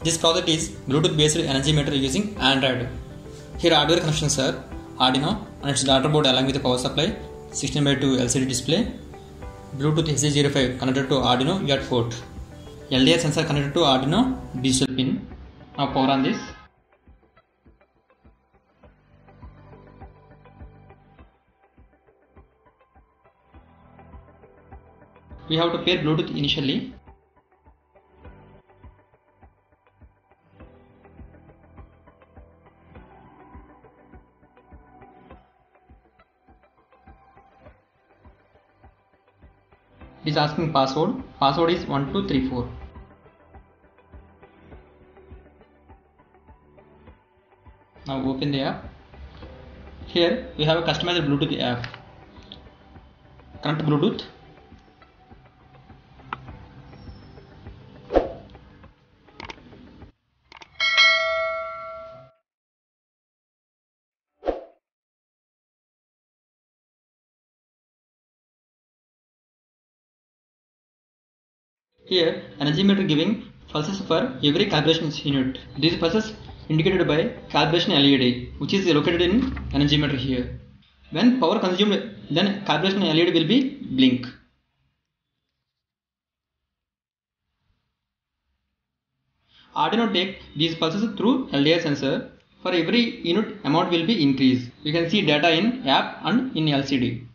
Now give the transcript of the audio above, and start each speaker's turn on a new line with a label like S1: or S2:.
S1: This project is Bluetooth based energy meter using Android. Here hardware connections are Arduino and its daughter board along with the power supply, 16:2 LCD display, Bluetooth SC05 connected to Arduino UART port, LDR sensor connected to Arduino digital pin. Now power on this. We have to pair Bluetooth initially. It is asking password. Password is 1234. Now open the app. Here we have a customized Bluetooth app. Connect Bluetooth. Here, energy meter giving pulses for every calibration unit. These pulses indicated by calibration LED, which is located in energy meter here. When power consumed, then calibration LED will be blink. Arduino take these pulses through LDR sensor. For every unit, amount will be increased. You can see data in app and in LCD.